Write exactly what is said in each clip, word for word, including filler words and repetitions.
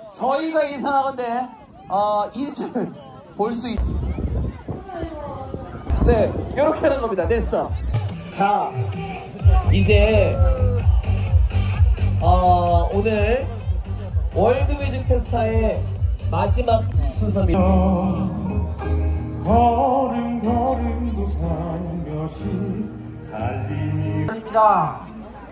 저희가 예상하건대 어, 일주일 볼 수 있... 네, 이렇게 하는 겁니다. 됐어. 자, 이제 어, 오늘 월드뮤직 페스타의 마지막 순서입니다. 걸음걸음도 살며시 달립니다.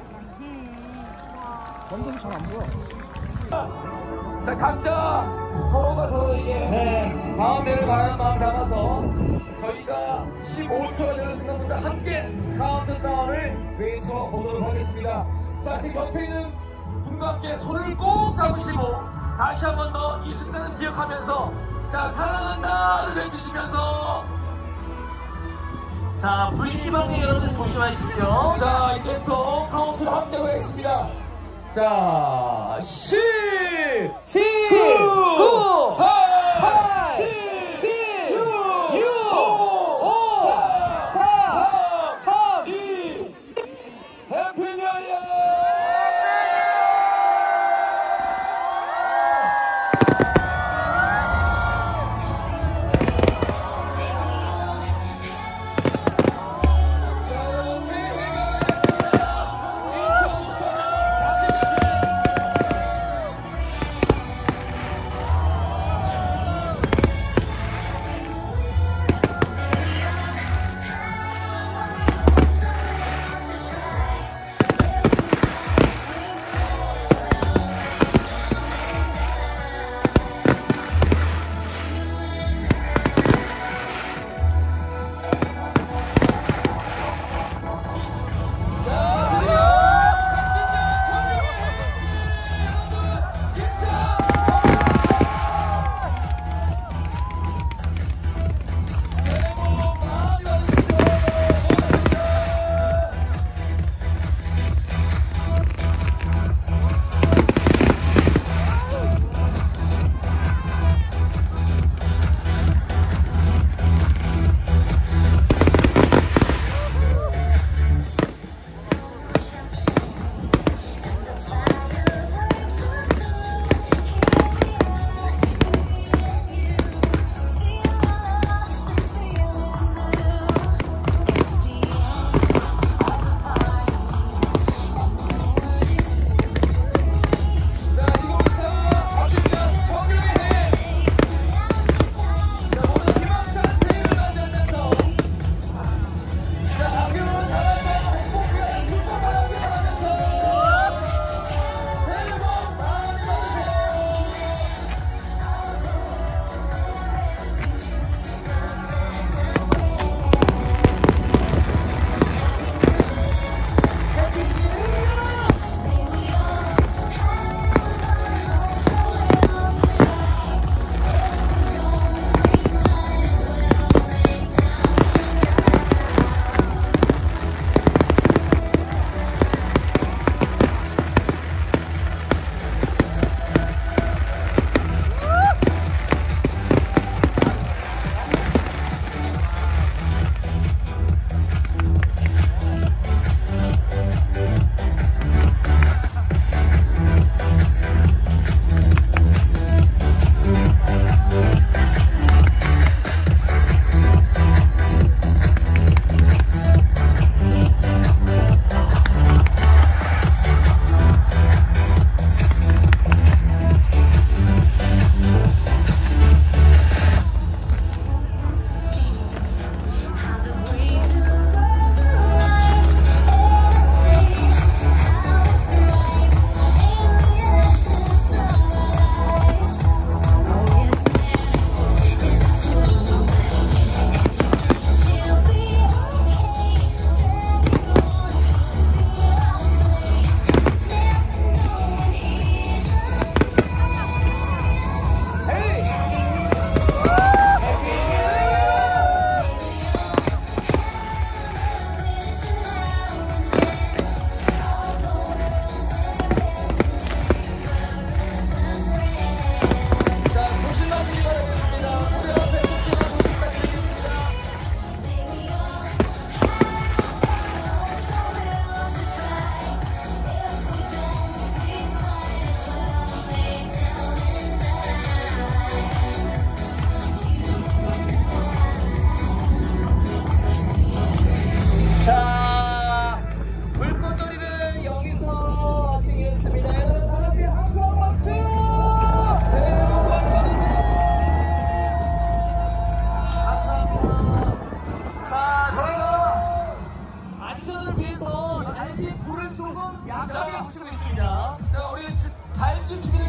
점점 잘 안 보여. 자, 각자 서로가 서로에게 네, 마음을 바라는 마음 담아서 저희가 십오 초가 되는 순간부터 함께 카운트다운을 외쳐보도록 하겠습니다. 자, 지금 옆에 있는 분과 함께 손을 꼭 잡으시고 다시 한 번 더 이 순간을 기억하면서 자, 사랑한다를 외치시면서 자, 브이씨방의 여러분 조심하십시오. 자, 이제부터 카운트를 함께 하겠습니다. 자, 십, 구, 팔, 칠, 육, 오, 사, 삼, 이, 해피 뉴 이어!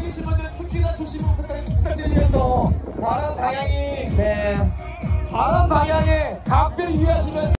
계신 분들 특히나 조심 부탁드리면서 바람 방향이 네 바람 방향에 각별 유의하시면서